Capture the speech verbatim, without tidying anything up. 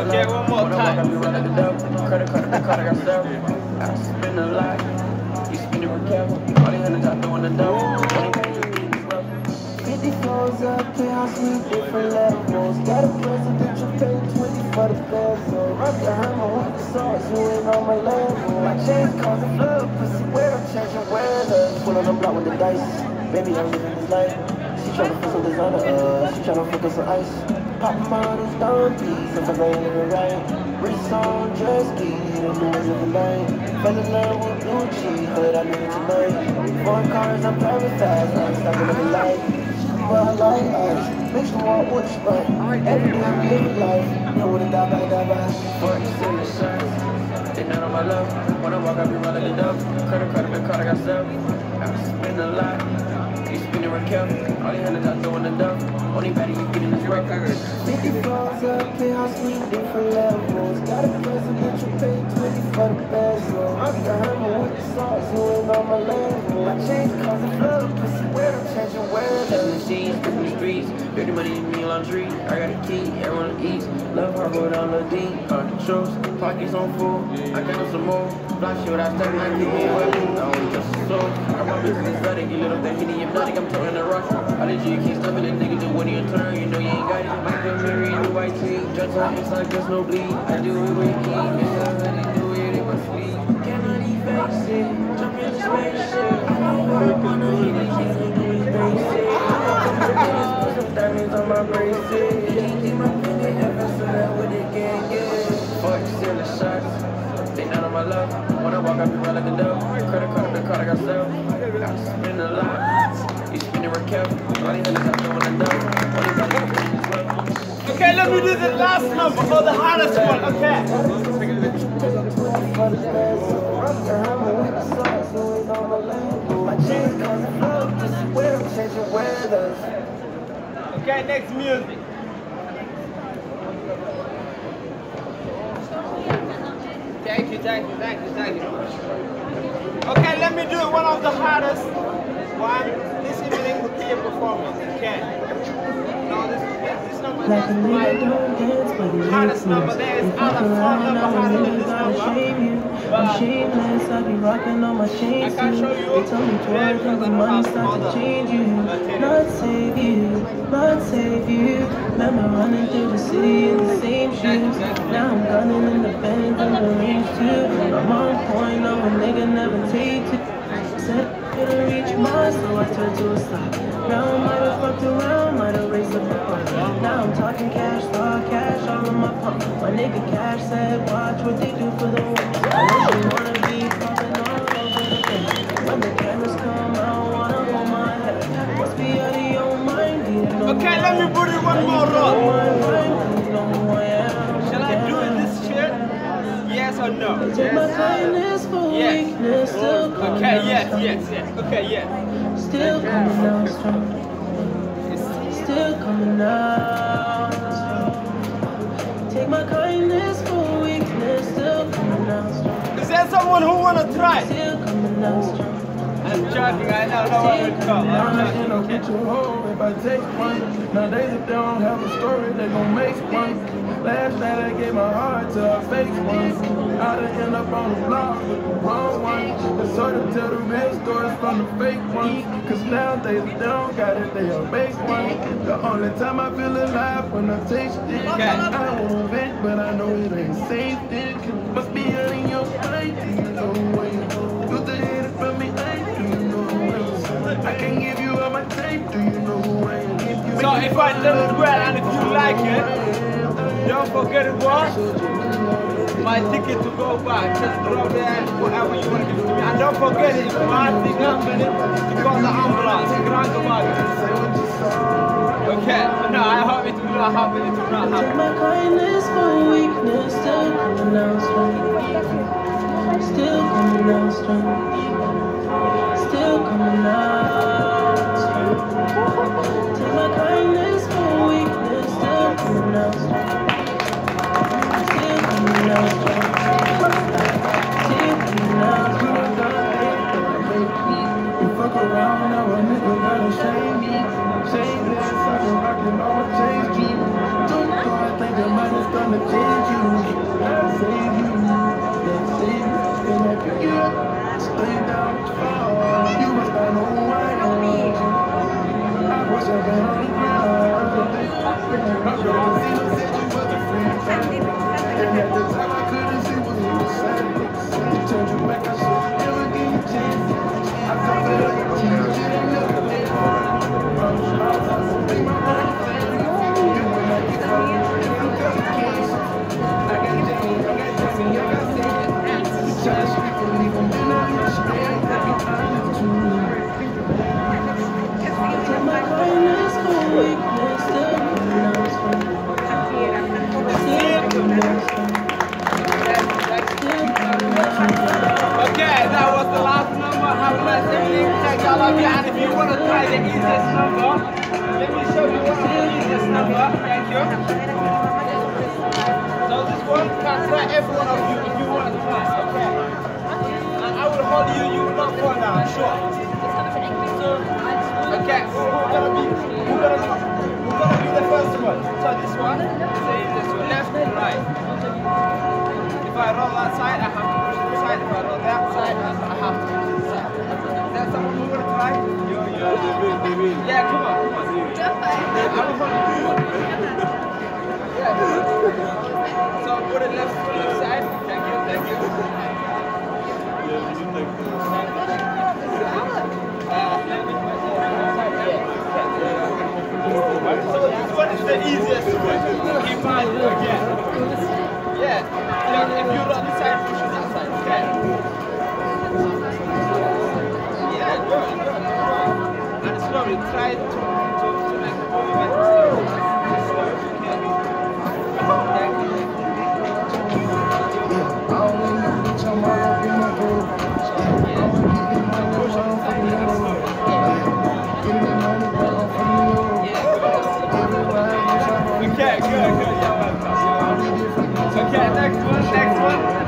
Okay, one more time. Credit card, the card I got stuff. I spend a lot. You spend it with careful. All the hundreds I throw in the dough. fifty floors up, penthouse suite, different levels. Got a presidential pay twenty for the peso. Rock the hammer with the sauce, you ain't on my level. My chain cause a flood, pussy where I'm changing weather. Pull on the block with the dice, baby I'm living this life. She tryna fuck some designer, uh, she tryna fuck us some ice. Pop models, donkeys, sometimes I ain't living right. Wrist on, jet ski, the noise of the night. Fell in love with Gucci, heard I knew it tonight. Four cars, I'm driving fast, I'm stopping at the light. But I like ice, makes you want what you like. Every day I'm living life, you know what it die by, die by. Forks in the shots, they none of my love. When I walk, I be rolling it up. Credit card, the card I got stuff. I spend a lot. You spend it with careful. All the hundreds I throw in the dump. Only better you get in this record. fifty floors up, penthouse suite, different levels. Got a presidential pay twenty for the peso. I'm the hammer with the sauce, you ain't on my level. My chains cause a flood, pussy where I'm changing weather. In the sheets, in the streets, dirty money in me laundry. I got a key, everyone eats. Love her, go down the D. Uh, shows, pockets on full. I got some more. Block shit, I stack my keep me weapon. I only just a soul. Got my business ready, get lit up that hitty hypnotic. I'm talking the rush. I let you keep stuffing that nigga, just when you turn, you know you ain't got it. Michael Mary, the white tee. Just on it's like there's no bleed. I do it with E. It's already do it in my sleep. Cannot even face it. Jump in the spaceship. I don't wanna hit it, she's gonna do it basic. Put some diamonds on my bracelet. Keep my penny ever so that with it gang, yeah. Forks in the shots. They none of my love. When I walk, I be rolling the dough. Credit card, the card I got stuff. I spend a lot. You spend it with careful. All the hundreds I throw in the dough. Only better you get in this love. Okay, let me do the last number for the hardest one, okay? Okay, next music. Thank you, thank you, thank you, thank you. Okay, let me do one of the hardest one. This evening will be a performance, okay? No, this, this number is not my hardest number. There is other four number harder than this number. But I'm shameless, I be rocking on my chains. I can't show you. They tell me twice when the money start to change you. Not save you, not save you. Remember running through the city in the same shoes. Now I'm gunning in the Benz and the range too. I'm on point, no a nigga never takes it. Said couldn't reach mine, so I turned to a stop. Now I might have fucked around, might have raced up the front. Now I'm talking cash, raw cash all in my pump. My nigga Cash said, watch what they do for the woman. I know she wanna be popping all over the thing. When the cameras come, I don't wanna hold my head. Must be out of your mind, you know. okay, let me put it one more round. You know who I am. Shall I do this shit? Yes or no? Take my kindness for Yes. weakness, still coming Okay, out yes, strong. yes, yes. Okay, yes. Still coming out strong. Still coming out strong. Take my kindness for weakness, still coming out strong. Is there someone who wanna try? Still coming out strong. I'm joking, I know no one will come. I'm joking, okay. If I take one, nowadays if they don't have a story, they gon' make one. Last night I gave my heart to a fake one. I'd end up on the block with the wrong one. It's hard to tell the real stories from the fake ones. Cause nowadays if they don't got it, they a fake one. The only time I feel alive when I taste it. Okay. I won't vent, but I know it ain't safe. It must be out in your mind. Do you know where you go? You the hit it from me, I do you know where you I can give you all my tape. Do you know who I am? So if I did it well and if you like it, don't forget it what? My ticket to go back. Just drop there whatever you want to give to me. And don't forget it, if you want to happen, to call the ambulance. Grant the bag. Okay, no, I hope it will not happen. It will not Take happen. my kindness for weakness, still coming out strong. Still coming out strong. Still coming out strong. Take my kindness for weakness, still coming out strong. Still coming out strong. Still coming out strong. You fuck around, now a nigga gotta shame me. Shameless, I can rock it all, change me. Don't go, I think the money's gonna change you. have a nice evening. Thank y'all love you. And if you want to try the easiest number, let me show you one of the easiest number. Thank you. So this one can try every one of you if you want to try. Okay. And I will hold you. You will not fall down. Sure. Okay. Who's gonna be? Who's gonna be? Who's gonna be the first one? So this one. Say this one. Left and right. If I roll that side, I have to push this side. If I roll that side, I have to push this side. Is that someone who want to try? Yeah, come on, come on. I will hold you. Yeah. So put it left to the side. Thank you, thank you. So this one is the easiest one. Keep on again. Yeah. If you run this side, push that side. Okay. Yeah, good, good, good. And slowly try to, to, to make the movement slowly. Slowly, okay? Thank you. Okay, good, good. Yeah, welcome. Okay, next one, next one.